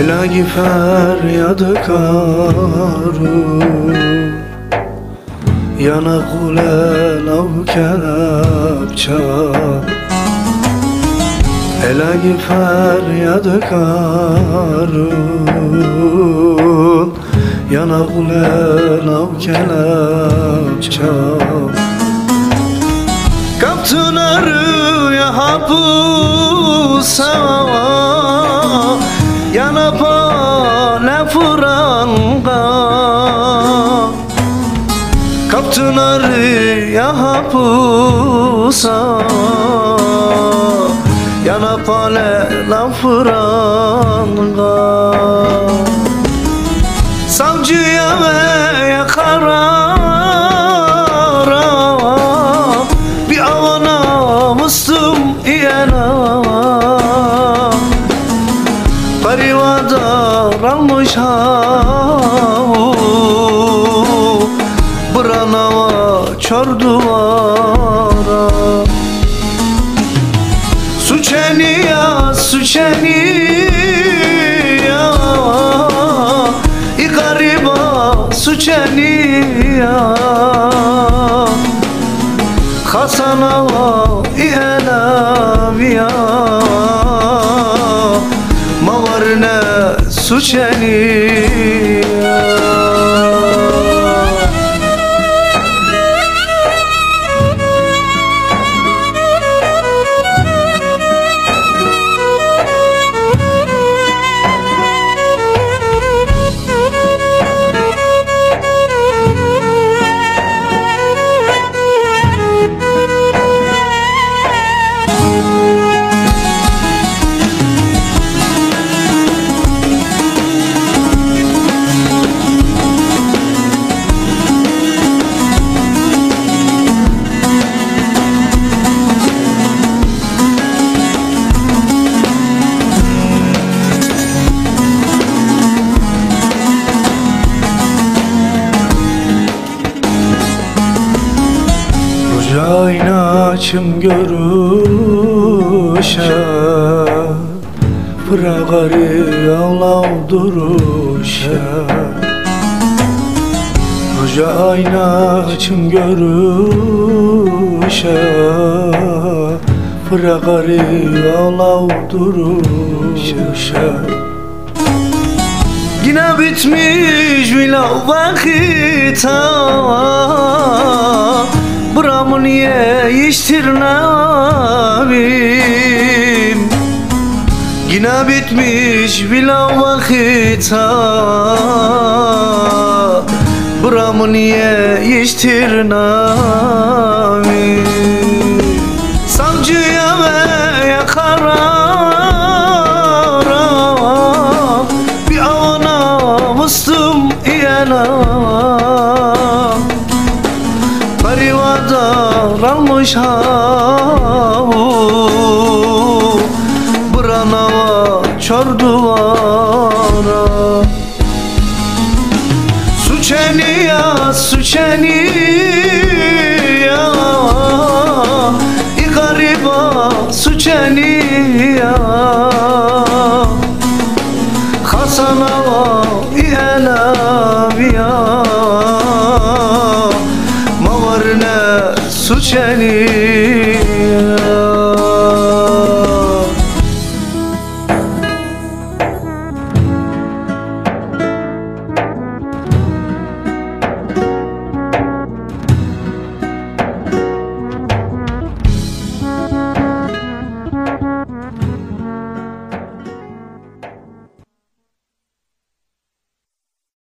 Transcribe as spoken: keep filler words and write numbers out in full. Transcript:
Elagi feryadı karu Yana kule lav kelepça Elagi feryadı karu Yana kule lav kelepça Kaptın arıya hapusa Yana pale furanga Kaptın arıya hapusa Yana pale la furanga Savcıya ve karara Bir avana mıstım iyena Karivadar almış havu Branava çor duvara Suçeniya, suçeniya İ gariba suçeniya Hasanava i elaviya Mavarne suçeniya Aynaçım görüşe Pırağarı ağlav duruşe Hoca aynaçım görüşe Pırağarı ağlav duruşe Yine bitmiş bilav vakita Buramı niye iştirnabim Yine bitmiş bilav vakita Buramı niye iştirnabim Savcıya ve karara Bir avana mıstım iyena Karivadar almış havu Branava çor duvara Suçeniya, suçeniya İ gariba suçeniya Hasanava i elaviya Mavarne suçeniya